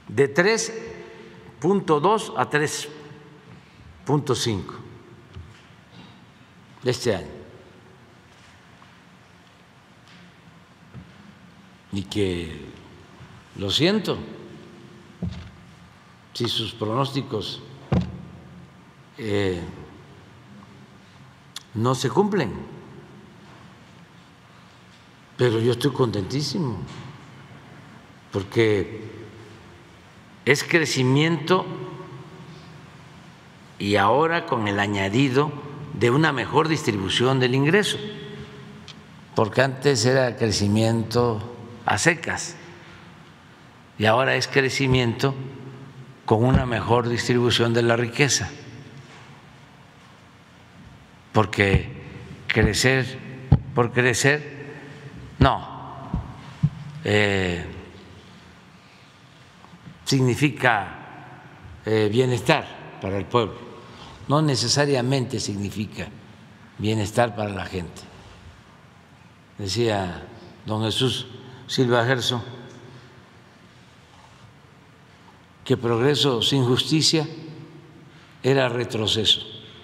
de 3.2 a 3.5 este año. Y que, lo siento, si sus pronósticos no se cumplen, pero yo estoy contentísimo porque es crecimiento y ahora con el añadido de una mejor distribución del ingreso, porque antes era crecimiento a secas y ahora es crecimiento con una mejor distribución de la riqueza, porque crecer por crecer, no, significa bienestar para el pueblo, no necesariamente significa bienestar para la gente. Decía don Jesús Silva Gerso que progreso sin justicia era retroceso.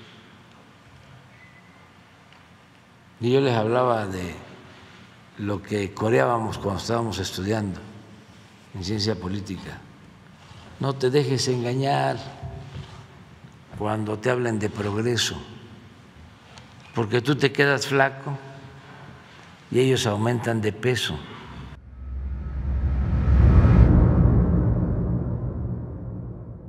Y yo les hablaba de lo que coreábamos cuando estábamos estudiando en ciencia política. No te dejes engañar cuando te hablan de progreso, porque tú te quedas flaco y ellos aumentan de peso.